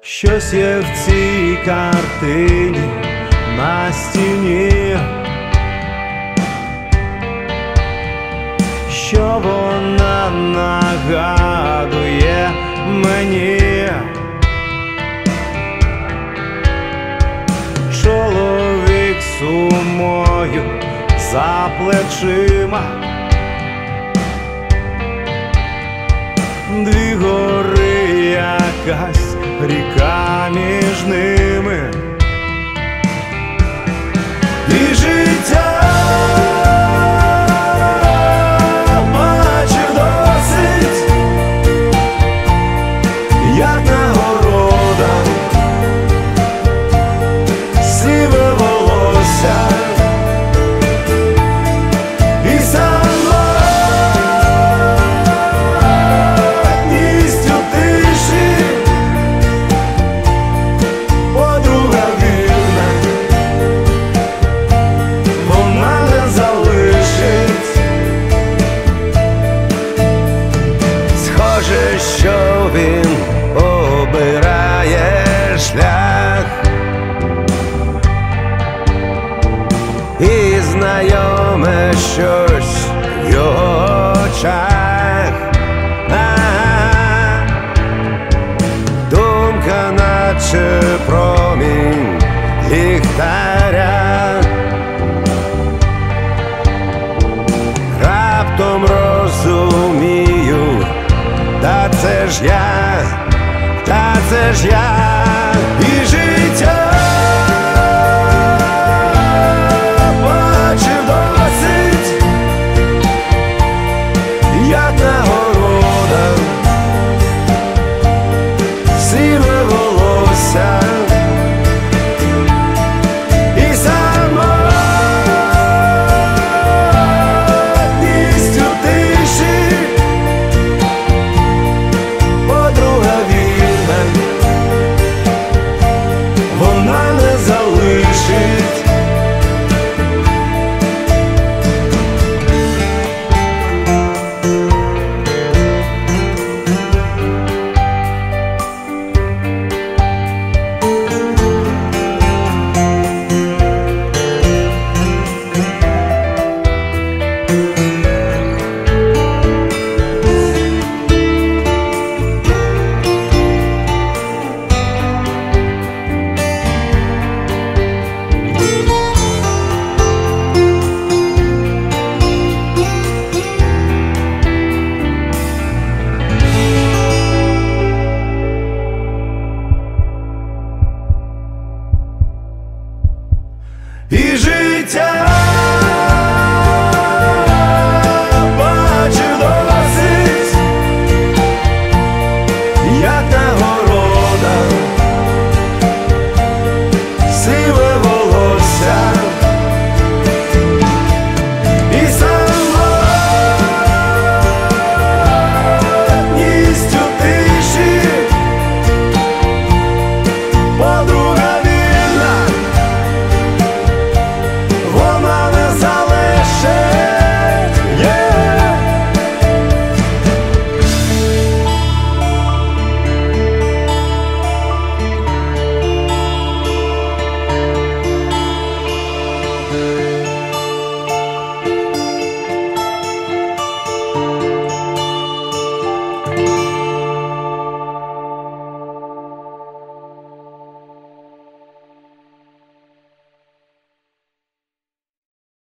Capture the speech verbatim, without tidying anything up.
Щось є в цій картині на стіні, що вона нагадує мені. Чоловік сумою за плечима, дві гори, якась ріка між ними, і життя бачив досить, як нагорода, сиве волосся і самотність у тиші. Подруга вірна, вона не залишить. Схоже, що він обирає шлях, і знайоме щось в його очах. А-а-а. Думка наче промінь ліхтаря, раптом розумію, та це ж я, та це ж я, і життя